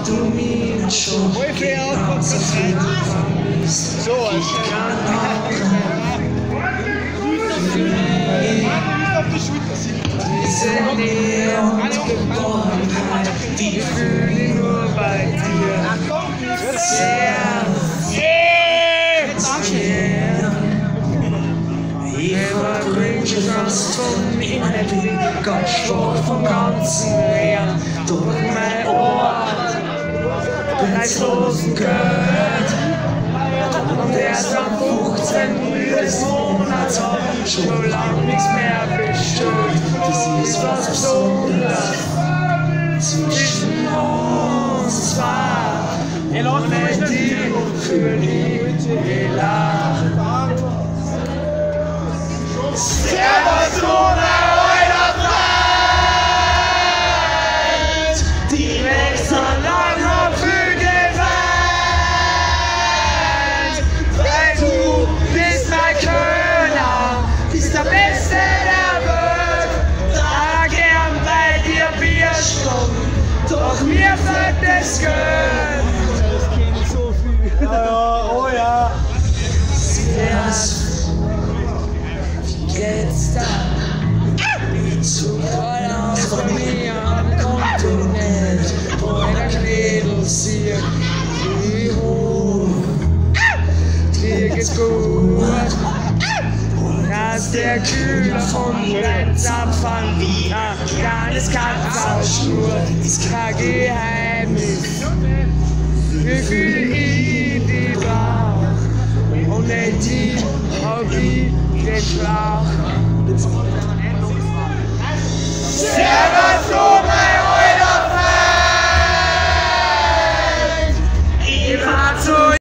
du mir schon genauso viel vermisst. Ich kann auch diese Nähe und Geborgenheit, die fühle ich nur bei dir. Ich verbringe fast von innerlich ganz stark vom ganzen Meer durch mein Ohr, preislosen gehört. Und erst am 15. des Monats hab ich schon lang nichts mehr bestellt. Das ist was Besonderes zwischen uns zwei. Und mit dir fühl ich gelacht. Servus ohne euer Welt, die mich so lange für gewählt. Weil du bist mein König, bist der Beste der Welt. Da gern bei dir Bier stumm, doch mir fehlt das Geld. Das kenn ich so viel. Ja, oh ja. Geht's da zu voll aus von mir am Kontinent, wo der Knädel sieht, wie hoch. Dir geht's gut, dass der Kühler von Grenz abfallen, gar nicht Katzenschnur, ist kein Geheimnis. Wie viel ich die brauch, und nicht die hab ich den Schlauch.